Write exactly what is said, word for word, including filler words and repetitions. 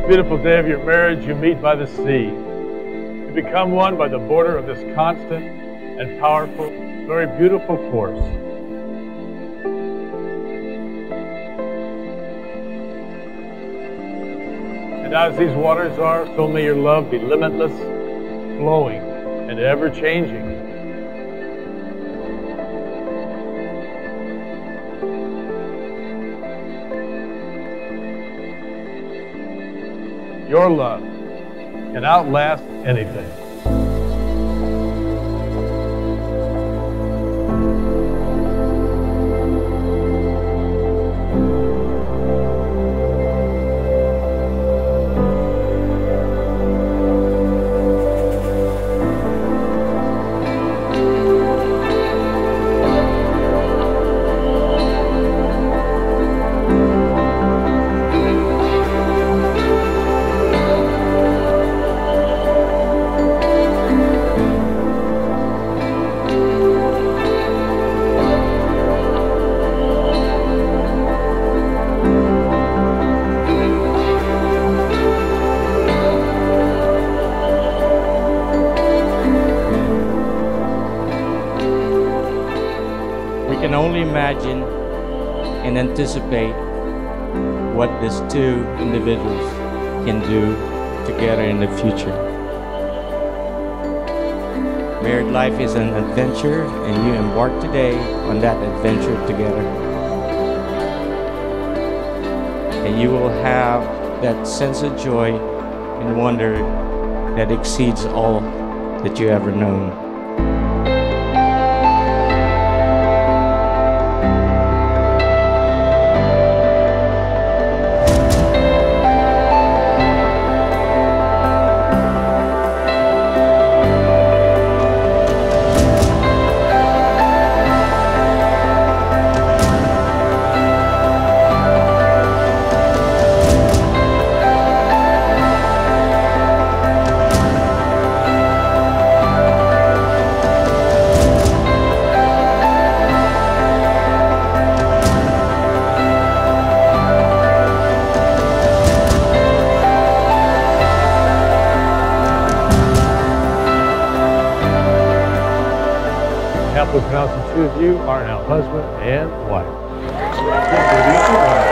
beautiful day of your marriage, you meet by the sea. You become one by the border of this constant and powerful, very beautiful course. And as these waters are, so may your love be limitless, flowing, and ever-changing. Your love can outlast anything. We can only imagine and anticipate what these two individuals can do together in the future. Married life is an adventure, and you embark today on that adventure together. And you will have that sense of joy and wonder that exceeds all that you ever known. Happily pronounced the two of you are now husband and wife.